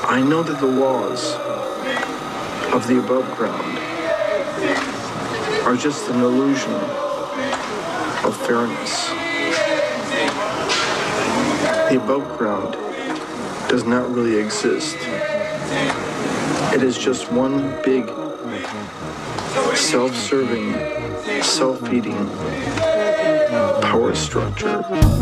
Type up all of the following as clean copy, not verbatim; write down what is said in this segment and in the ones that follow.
I know that the laws of the above ground are just an illusion of fairness. The above ground does not really exist. It is just one big, self-serving, self-feeding power structure.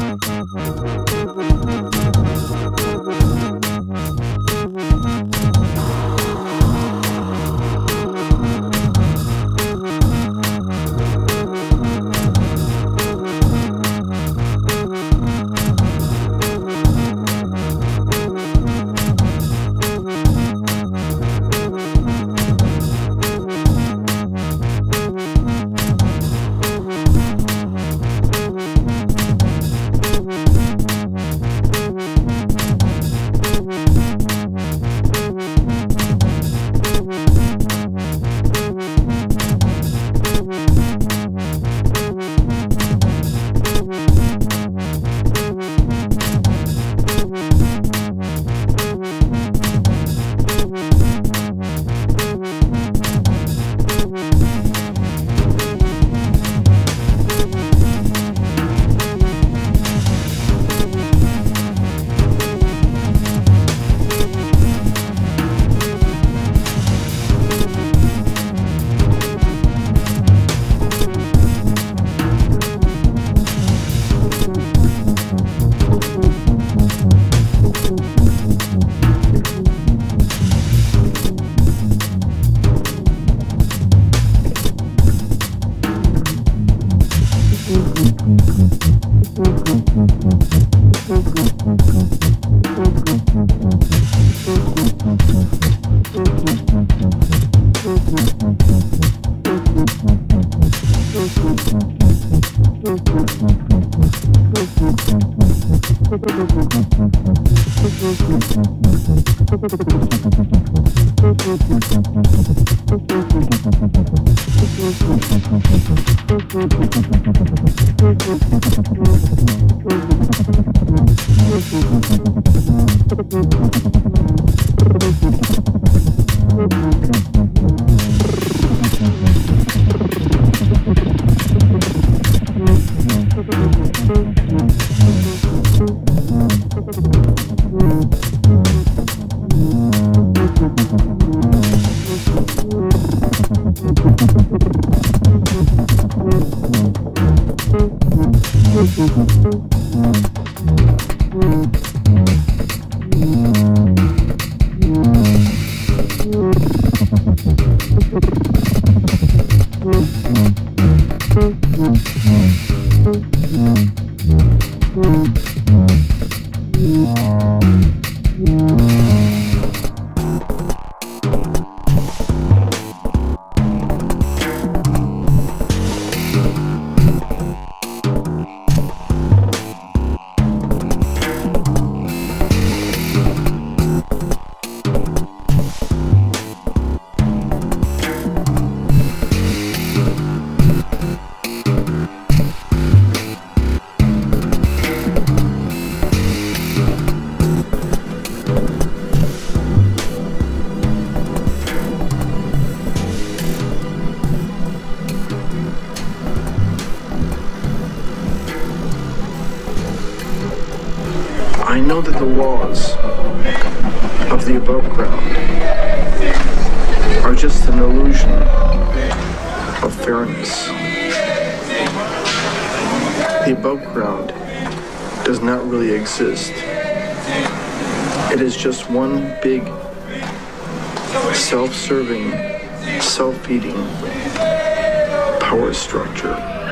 I know that the laws of the above ground are just an illusion of fairness. The above ground does not really exist. It is just one big, self-serving, self-feeding power structure.